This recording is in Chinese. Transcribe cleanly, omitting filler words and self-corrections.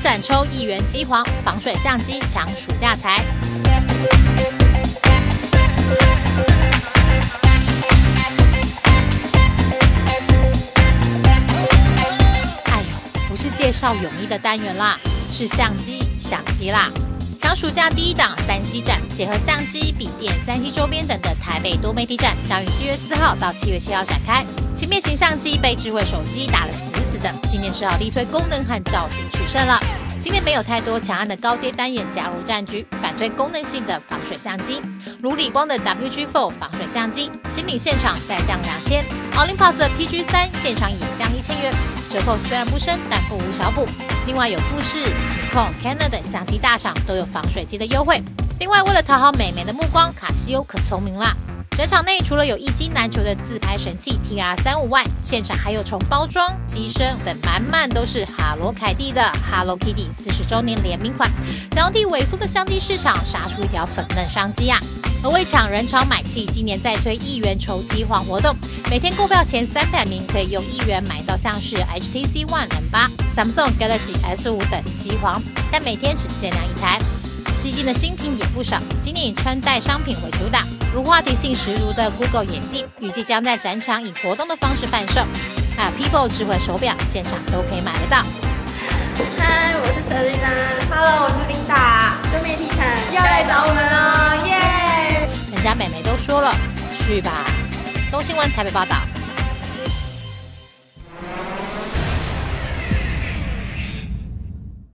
展抽1元机皇防水相机抢暑假财。哎呦，不是介绍泳衣的单元啦，是相机啦。抢暑假第一档3C展，结合相机、笔电、3C 周边等的台北多媒体展，将于7月4号到7月7号展开。轻便型相机被智慧手机打得死死的，今年只好力推功能和造型取胜了。今年没有太多强悍的高阶单元加入战局，反推功能性的防水相机，如理光的 WG4 防水相机，新品现场再降2000 ，Olympus 的 TG3 现场也降1000元，折扣虽然不深，但不无小补。另外有富士、Nikon、Canon 等相机大厂都有防水机的优惠。另外为了讨好美眉的目光，卡西欧可聪明啦。展场内除了有一机难求的自拍神器 TR35 外，现场还有从包装、机身等满都是哈罗凯蒂的 Hello Kitty 40周年联名款，想要替萎缩的相机市场杀出一条粉嫩商机啊！而为抢人潮买气，今年再推1元抽机皇活动，每天购票前300名可以用1元买到像是 HTC One M8、Samsung Galaxy S5 等机皇，但每天只限量1台。吸睛的新品也不少，今年以穿戴商品为主打，如话题性十足的 Google 眼镜，预计将在展场以活动的方式贩售，还有 People 智慧手表，现场都可以买得到。 嗨，我是 Selina。Hello， 我是 Linda。多媒体城要来找我们了，耶！ 人家美眉都说了，去吧。东新闻台北报道。